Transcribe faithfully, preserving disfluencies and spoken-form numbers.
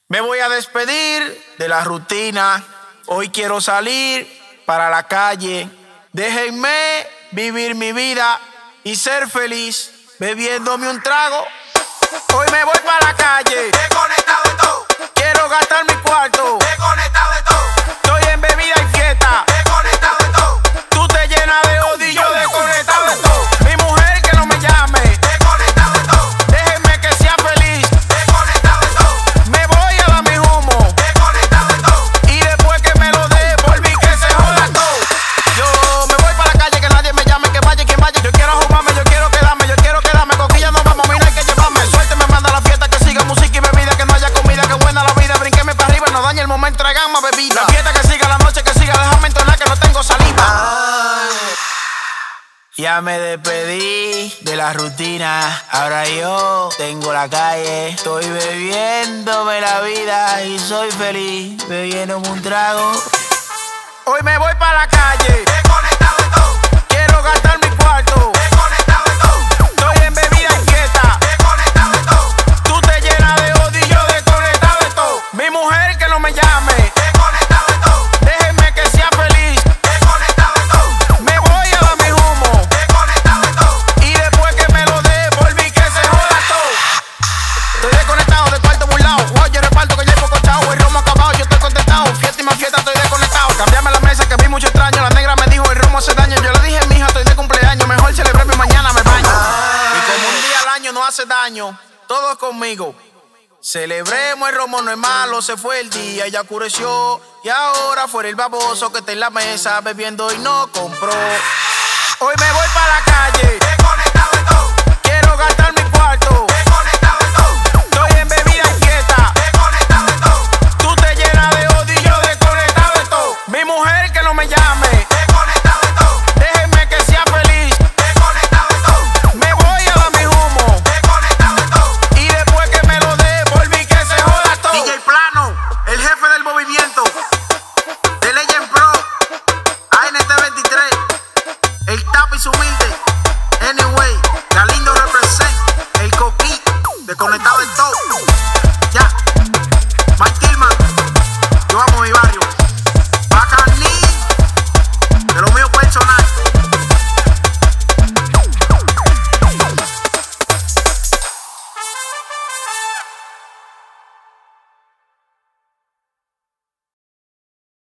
Me voy a despedir de la rutina. Hoy quiero salir para la calle. Déjenme vivir mi vida y ser feliz bebiéndome un trago. Hoy me voy para la calle. Desconectado de todo. Quiero gastar mi cuarto. Desconectado de todo. Estoy en bebida y fiesta. Desconectado de todo. Tú te llenas de odio y yo desconectado de todo. Mi mujer que no me llame. Desconectado de todo. Déjenme que sea feliz. Desconectado de todo. Me voy a dar mi humo. Desconectado de todo. Y después que me lo dé, volví que se joda todo. Yo me voy para la calle, que nadie me llame, que vaya quien vaya. Yo quiero jugarme, yo quiero quedarme, yo quiero quedarme. Coquilla no vamos, a mí no hay que llevarme. Suerte me manda la fiesta, que siga música y bebida, que no haya comida, que buena la vida. Brinqueme para arriba, no dañe el momento, traigan más bebida. La fiesta que siga, la noche que siga, déjame entonar que no tengo saliva. Ya me despedí de la rutina. Ahora yo tengo la calle. Estoy bebiéndome la vida y soy feliz bebiéndome un trago. Hoy me voy para la calle. Desconectado de todo. Quiero gastar mi cuarto. Desconectado de todo. Estoy en bebida y fiesta. Desconectado de todo. Tú te llenas de odio y yo desconectado de todo. Mi mujer que no me llame. Desconectado de todo. Déjenme que sea feliz. Desconectado de todo. Me voy a dar mi humo. Desconectado de todo. Y después que me lo dé, volví que se joda todo. Estoy desconectado de cuarto burlado. Oye, reparto que ya hay poco chavo. El romo acabado, yo estoy contentado. Fiesta y más fiesta, estoy desconectado. Cambiame la mesa que vi mucho extraño. La negra me dijo el romo hace daño. Yo le dije, mija, estoy de cumpleaños. Mejor celebrarme mañana, me baño. Y como un día al año no hace daño, todos conmigo. Celebremos el romo, no es malo. Se fue el día, ya oscureció. Y ahora fuera el baboso que está en la mesa bebiendo y no compró. Hoy me voy para la calle. Desconectado de todo. Quiero gastar mi cuarto. Desconectado de todo. Estoy en bebida y fiesta. Desconectado de todo. Tú te llenas de odio y yo desconectado de todo. Mi mujer que no me llame. Desconectado de todo. Déjenme que sea feliz. Desconectado de todo. Me voy a dar mi humo. Desconectado de todo. Y después que me lo dé, volví que se joda todo. D J Plano, el jefe del movimiento. De Legend Pro. A N T veintitrés. El tapiz humilde. Anyway, Galindo represent. El coquí. Desconectado.